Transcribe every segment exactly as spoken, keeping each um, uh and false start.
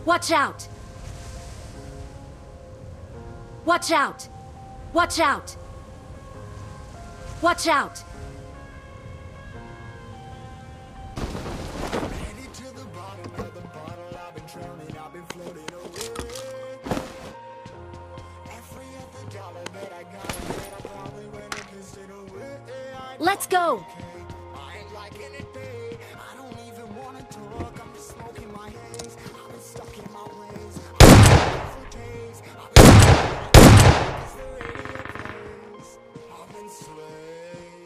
Watch out! Watch out! Watch out! Watch out! Headed to the bottom of the bottle, I've been drowning, I've been floating away. Every other dollar that I got, I probably went and pissed it away. Let's go! I ain't liking it, babe. I don't even wanna talk, I'm just smoking my haze. I've been stuck in my ways. I've been for days. I've been as the radio plays. I've been slave.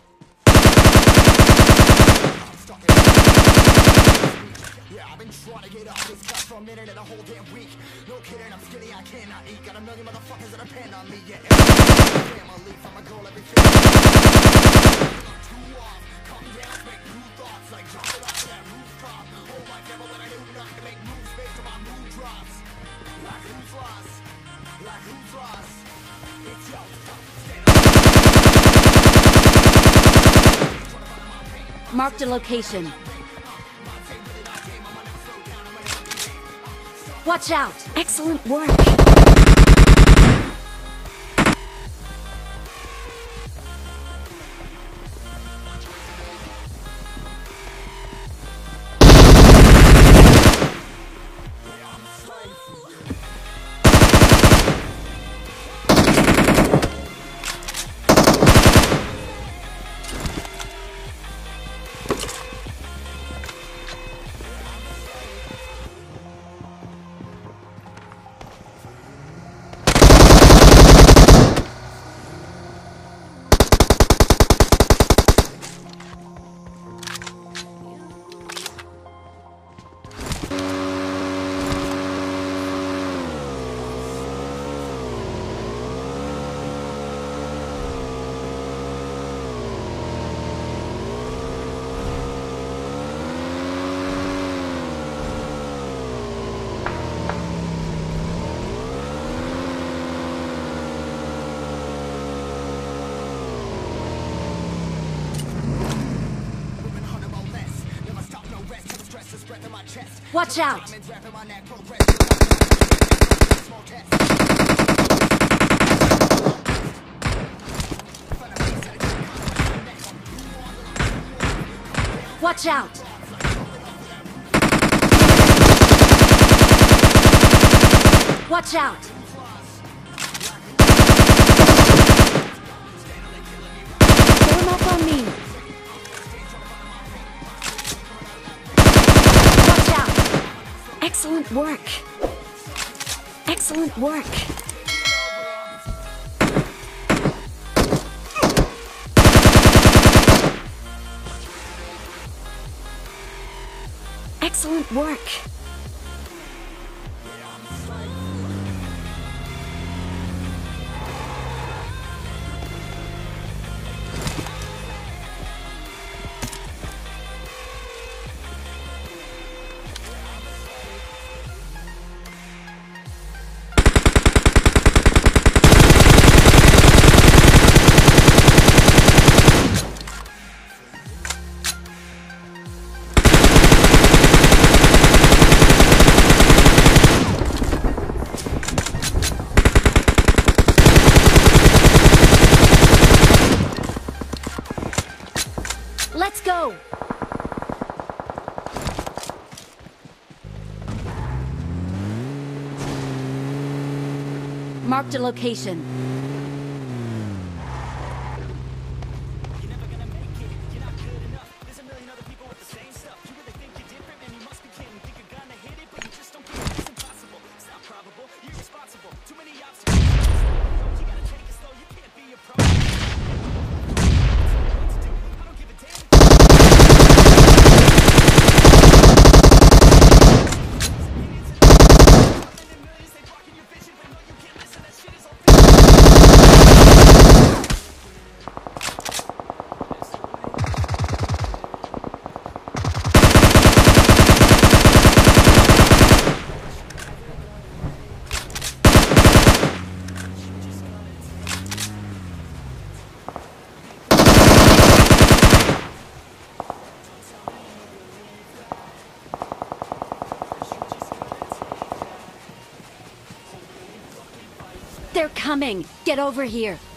I'm stuck in Yeah, I've been trying to get off this cuff for a minute and a whole damn week. No kidding, I'm skinny, I cannot eat. Got a million motherfuckers that depend on me. Yeah, every family from a girl, every family. I'm too off. Come down, make new thoughts. Like drop it off that rooftop. Oh my God, when I do nothing to make moves based on my mood drops. Like who's lost? Like who's lost? It's yo. Marked a location. Watch out! Excellent work! Watch out! Watch out! Watch out! Form up on me! Excellent work! Excellent work! Excellent work! Let's go! Marked a location. They're coming! Get over here!